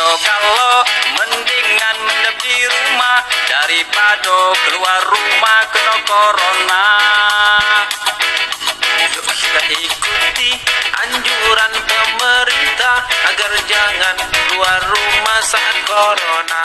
galau, mendingan mendem di rumah daripada keluar rumah kena corona. Yuk kita ikuti anjuran pemerintah agar jangan keluar rumah saat corona.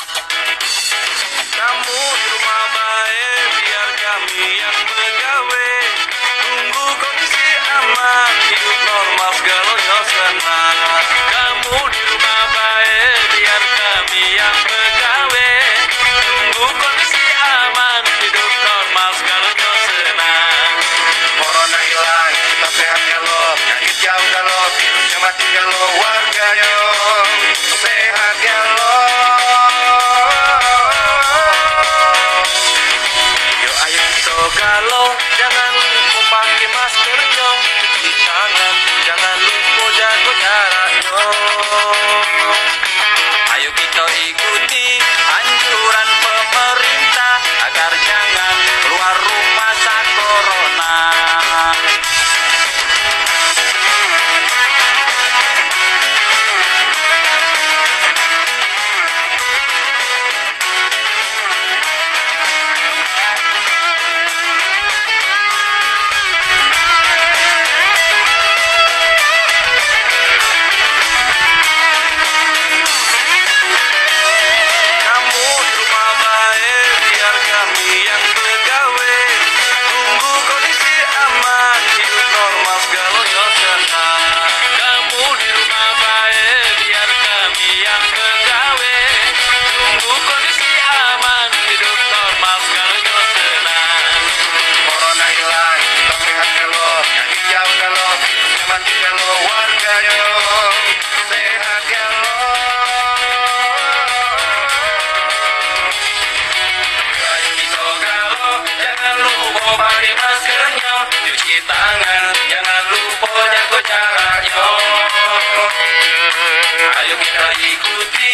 Kamu di rumah baik, biar kami yang begawe. Tunggu kondisi aman, hidup normal segalanya senang. Kamu di rumah baik, biar kami yang begawe. Tunggu kondisi aman, hidup normal segalanya senang. Corona hilang, kita sehat galo, penyakit jauh galo, virusnya mati galo, warganya sehat galo. Galau, jangan lupa pakai maskernya, cuci tangan, jangan lupa jaga jaraknya. Ayo kita ikuti anjuran pemerintah agar jangan keluar rumah saat corona. Pakai maskernya, cuci tangan, jangan lupa jaga jaraknya. Ayo kita ikuti